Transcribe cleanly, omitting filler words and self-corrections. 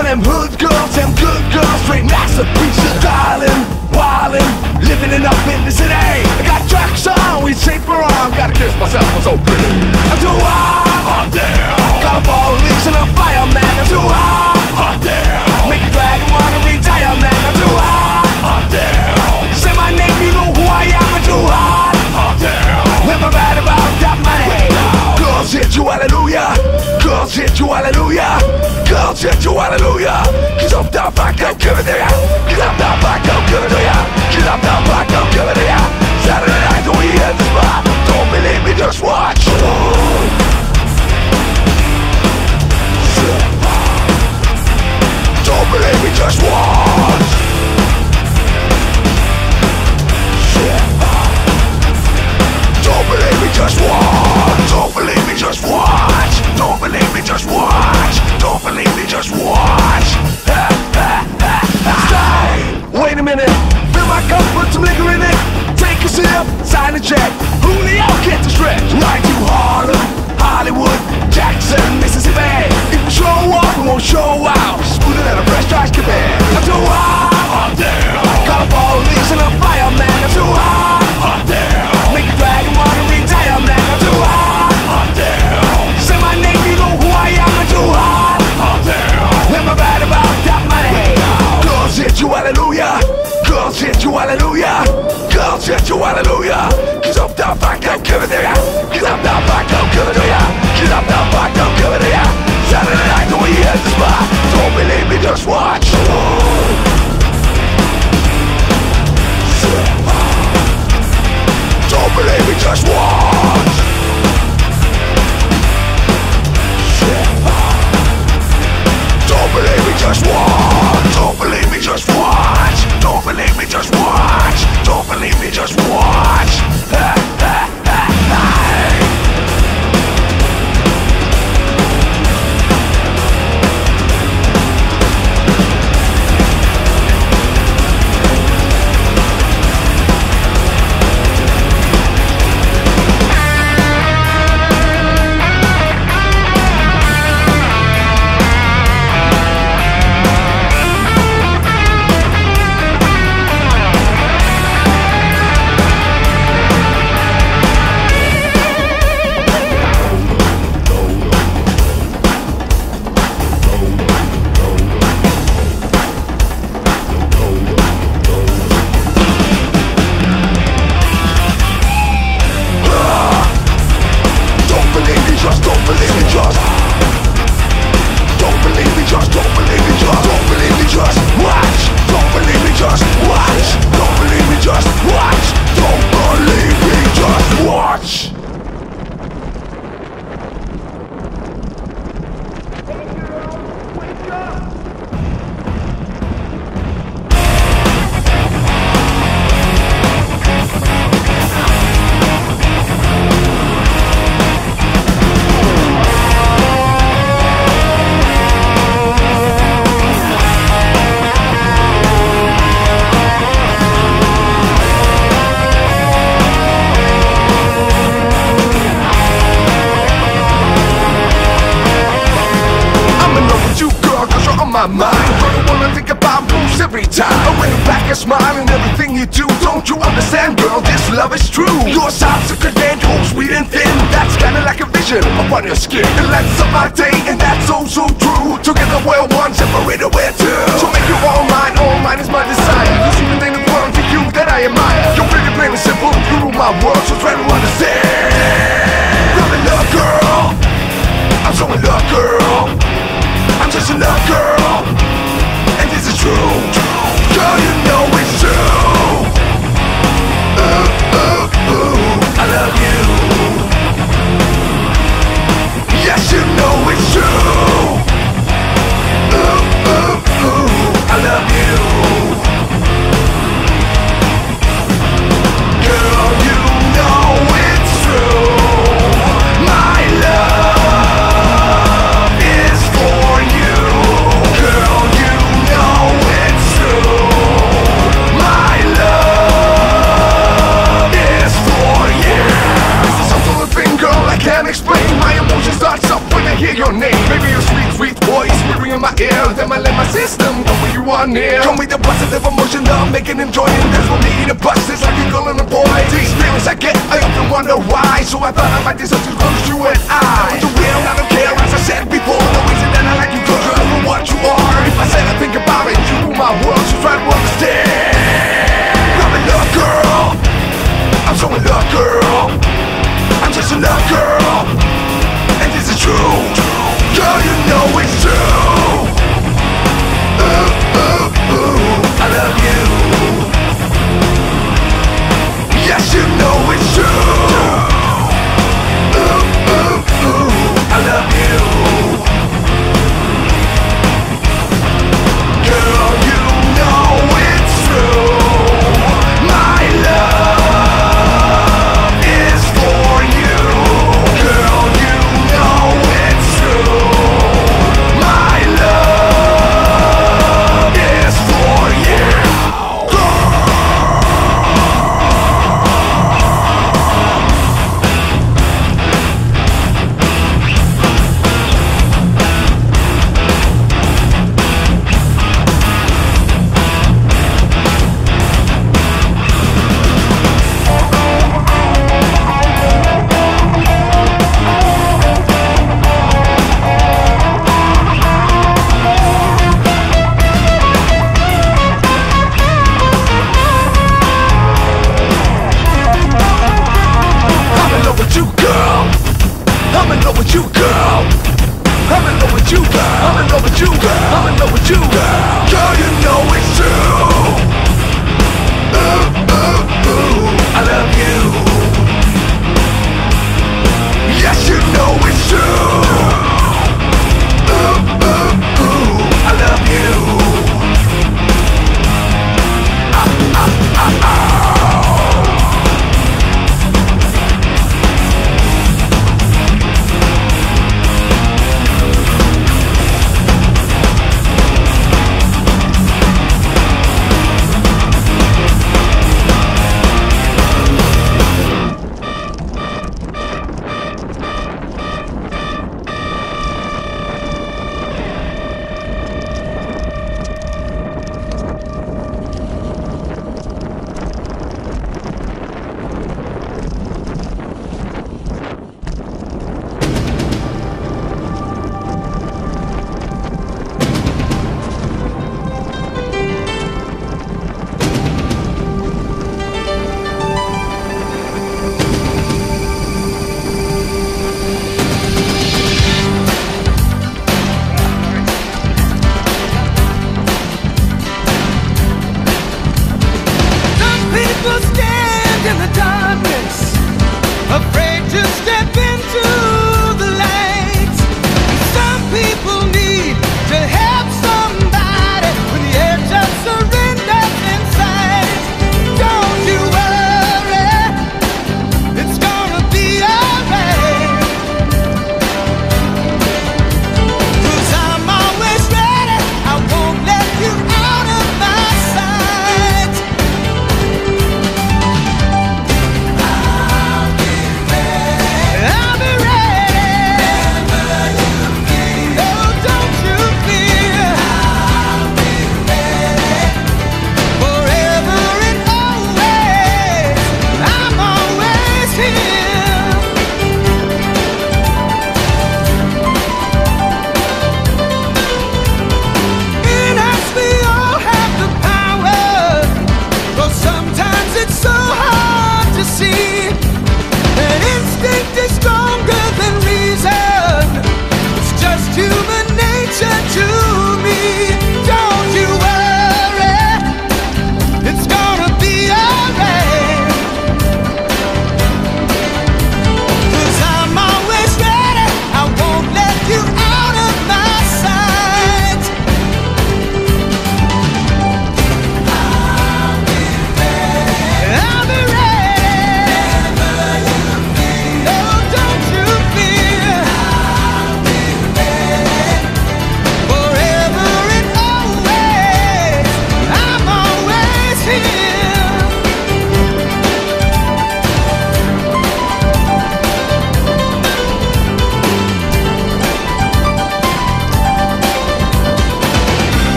for them hood girls, them good girls, straight masterpieces. Darling, wildin', living it up in the city. I got tracks on, we safer on. Gotta kiss myself, I'm so pretty. I'm too hot damn. Got a police and a fireman. I'm too hot damn. Make a dragon wanna retire, man. I'm too hot damn. Say my name, you know who I am. I'm too hot damn. Never mad about that money. Girls hit you, hallelujah. Girls hit you, hallelujah. Girls hit you, hallelujah. Cause I'm down back, I'm giving to ya. Cause I'm down back, I'm giving to ya. Cause I'm down back, I'm giving to ya. Saturday night, we hit the spot. Don't believe me, just watch. Don't believe me, just watch. Don't believe me, just watch. Don't believe me, just watch. Don't believe me, just watch. Don't believe me, just watch. Stay. Wait a minute. Fill my cup, put some liquor in it. Take a sip, sign a check. Julio, get the stretch. Right to Harlem, Hollywood, Jackson, Mississippi. If we show up, we won't show out. Smoother than a fresh trash cabin. I'm too hot damn. Got a police and a fireman. I'm too hot damn. Make a dragon wanna retire, man. I'm too hot damn. Say my name, you know who I am. I'm too hot damn. Never bad about that money. Girls hit you, hallelujah. Girls hit you, hallelujah. Girls hit you, hallelujah. Cause I'm down back, I'm giving to ya. Cause I'm down back, I'm giving to ya. Cause I'm down back, I'm giving to ya. Saturday night, we hit the spot. Don't believe me, just watch. Don't believe me, just watch. Don't believe me, just watch. Don't believe me, just watch. Don't believe me, just watch. Don't believe me, just watch. My mind, don't wanna think about moves every time. I when you back and smile and everything you do. Don't you understand, girl, this love is true. Your side's a credential, sweet and thin. That's kinda like a vision upon your skin. It lights up my day and that's so true. Together we're one, separated we're two. So make you all mine is my desire. There's even in the world for you that I admire. You're pretty plain and simple, you rule my world, so try to understand. I'm in love, girl. I'm so in love, girl. I'm just a love girl, and this is true. Girl, you know it's true. I love you. Yes, you know it's true. I love you. Girl, you know it's true. My love is for you. Girl, you know it's true. My love is for you. This is some sort of thing, girl, I can't explain. My emotion starts up when I hear your name. Maybe your sweet, sweet voice. in my ear, then I let my system go where you are near. Come with the positive emotion that I'm making him join. There's no need to bust this like a girl and a boy. The experience I get, I often wonder why. So I thought I might do something close to you and I. But the real, I don't care, as I said before. The reason that I like you, girl, for what you are. If I said I think about it, you rule my world, so try to understand. I'm in love, girl. I'm so in love, girl. I'm just in love, girl. And this is true. Girl, you know it's true. I love you. Yes, you know it's true. I love you. Girl, you know it's true. My love is for you. Girl, you know it's true. My love is for you. I'm in love with you, girl. I'm in love with you, girl. I'm in love with you, girl. I'm in love with you, girl.